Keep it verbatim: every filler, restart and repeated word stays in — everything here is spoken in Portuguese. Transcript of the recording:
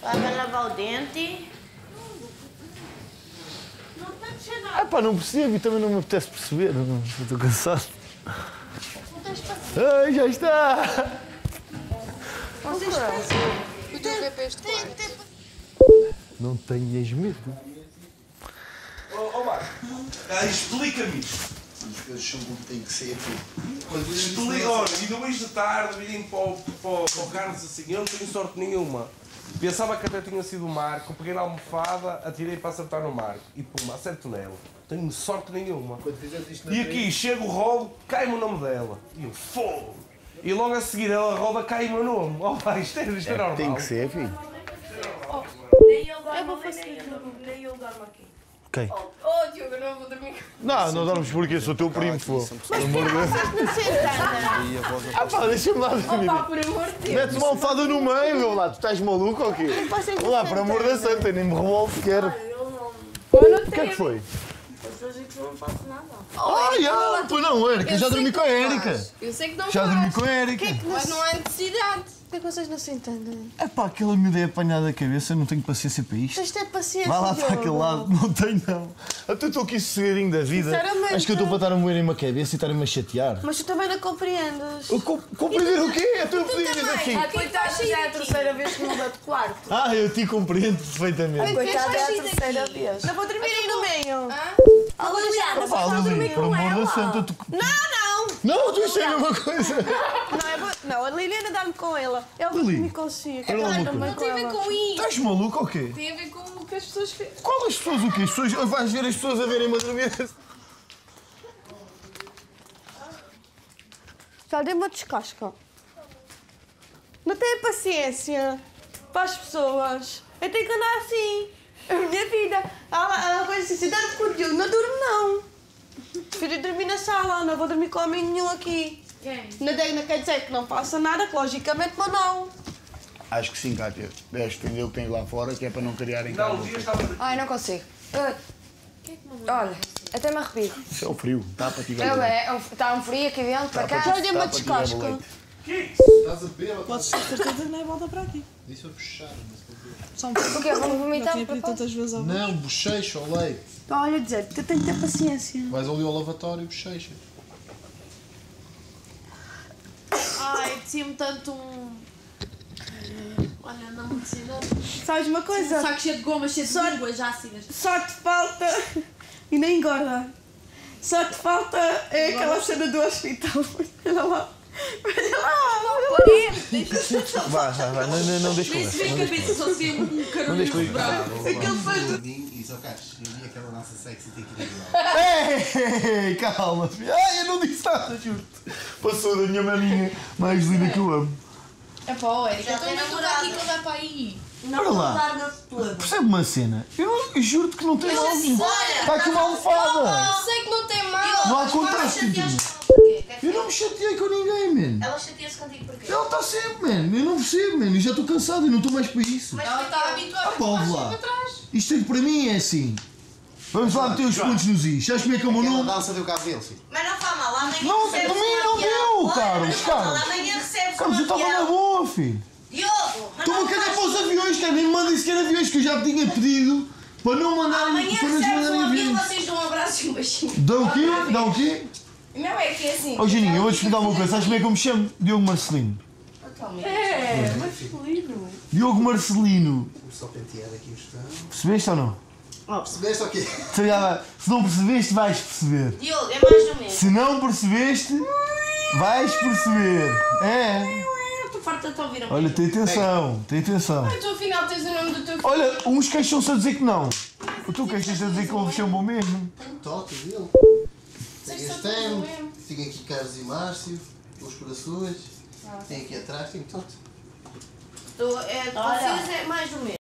Vai lavar o dente. Não tem que ser Ah nada. pá, não percebo e também não me apetece perceber. Não, estou cansado. Não tens paciência. Ai, já está! Não tens paciência. O teu bebê para este quarto. Não tenhas medo. Ó oh, Marco, ah, explica-me isto. As coisas são como tem que ser. Explica, olha, e depois de tarde vim para o, para, o, para o Carlos assim, eu não tenho sorte nenhuma. Pensava que até tinha sido o Marco, peguei na almofada, atirei para acertar no Marco e pum, acerto nela. Tenho sorte nenhuma. E aqui chega o rolo, cai-me o nome dela. E eu, fogo! E logo a seguir ela roda, cai o meu nome. Oh pá, isto é, isto é normal. Tem que ser, filho. Nem eu dormo ali, nem eu, nem eu dormo aqui. Quem? Oh, Diogo, eu não vou dormir. Não, não dormes porque sou teu primo, pô. Pelo amor de Deus. Não sentada. Ah pá, deixa-me lá dormir. Pá, por amor de Deus. Mete-me uma almofada no meio, meu lá. Tu estás maluco ou quê? Vamos lá, por amor da santa, nem me revolvo sequer. Eu não. O que é que foi? As pessoas dizem que eu não faço nada. Ah, já! Pois não, Érica, eu já dormi com a Érica. Eu sei que não Já faz, dormi com a Érica. mas não há necessidade. Por que vocês não se entendem? É pá, aquela miúda é apanhada da cabeça, não tenho paciência para isto. Tens de ter paciência, Vai lá para Diogo. aquele lado, não tenho não. Até estou aqui sossegadinho da vida. Sinceramente. Acho que eu estou para estar a moer em uma cabeça e estar-me a chatear. Mas tu também não compreendes. Eu co- Compreender o quê? Eu estou a pedir isso aqui. Ah, coitada, já é a terceira vez que muda de quarto. Ah, eu te compreendo perfeitamente. Coitada, é a sair terceira daqui? vez. Não vou dormir aí no meio. Ah, Liliana, Pá, vais lá dormir Lili, por com amor da ela. santa, tu... Não, não. Não, tu isto é a mesma coisa. Não, eu vou... não, a Liliana dá-me com ela. Eu vou Lili, dormir consigo. olha lá uma Eu coisa. também não tem a ver com isso. Estás maluco ou quê? Tem a ver com o que as pessoas fazem. Qual as pessoas o quê? As pessoas... Vais ver as pessoas a verem-me a dormir. Já dei uma descasca. Não tenho paciência para as pessoas. Eu tenho que andar assim. É a minha vida. Ela, ela vai dizer, dá-me com o Diogo. Não durmo, não. Prefiro dormir na sala. Não vou dormir com homem nenhum aqui. Quem? Não, não quer dizer que não faça nada, que logicamente, mas não. Acho que sim, Cátia. Deves entender o que tens lá fora, que é para não criar em Não, casa. o dia estava daqui. Ai, não consigo. Eu- Olha, até me arrepio. Isso é o frio. Tapa-te Eu, é, está um frio aqui dentro, para cá. Já dei uma Tapa-te e leva descasca. leite. Estás a beber? Podes ter certeza que nem volta para aqui. Disse para puxar, mas para beber. Só um pouco. Porque vamos Já vomitar. tinha pedido tantas vezes ao Não, bochecha ou leite. Então, olha, dizer que eu tenho que ter paciência. Vais ali ao lavatório e bochecha. Ai, tinha-me tanto um. Olha, não me ensina. Sabes uma Um coisa? saco cheio de gomas, cheio de Só- línguas ácidas. Só te falta. E nem engorda. Só te falta é aquela cena do hospital. Olha lá. Olha lá. Vai, vai, vai. Não, não, não deixa Nem se conversa. vê a cabeça, só se vê um carolho deixa eu ir. branco. Aquele faz. E só Carlos, eu vi aquela nossa sexy tem que ir igual. Ei, calma, filho. Ai, eu não disse nada, juro-te. Passou da minha maninha mais linda que eu amo. É pá, ó, Érica, Já então tem não estou namorado. aqui que dá para aí. Não, Olha lá. larga-se tudo. Percebe uma cena? Eu, eu juro-te que não tem nada. Olha, Está aqui uma almofada. Eu sei que não tem mal. Não há Mas contraste, chateaste entendeu? porquê? Quer Eu dizer, não me chateei com ninguém, mano. Ela chateia-se contigo porquê? Ela está sempre, mano. Eu não percebo, mano. Eu já estou cansado, eu não estou mais para isso. Mas Ela porquê? está habituada Ah, pá, ouve a lá. para trás. Isto é que para mim é assim. Vamos lá meter os pontos nos is. Sabes como é que é o meu Aquela nome? dança deu cabo dele, filho. Mas não faz mal, amanhã Não, recebes para mim uma não piada. deu, Olha, Carlos, mas não faz mal, Carlos. amanhã recebes Carlos, eu uma estava na piada. boa, filho. Diogo, mas Estou-me não a cagar faz- para os aviões, cara. Nem me mandem sequer aviões que eu já tinha pedido para não mandarem. Amanhã Para não recebes mandarem um avião, aviões. vocês dão um abraço e um beijinho. Dá o quê? Dá o quê? Não é que é assim. Ó, Janinho, eu vou-te explicar uma coisa. Sabes como é que eu me chamo? Diogo Marcelino. É, masculino. Diogo Marcelino. Vamos só pentear aqui o estão. Percebeste ou não? Percebeste ou quê? Se já- se não percebeste, vais perceber. Diogo, é mais do mesmo. Se não percebeste, vais perceber. É. Estou farta de te ouvir. Olha, tem atenção, tem atenção. Tu afinal tens o nome do teu filho. Olha, uns queixam-se a dizer que não. Tu queixas-te a dizer que eu me chamo mesmo. Tem toque dele. Tem Vocês são este todos o ano, mesmo. tem aqui Carlos e Márcio, os corações. Tem aqui atrás, tem tudo. Tu, é, vocês é mais do mesmo.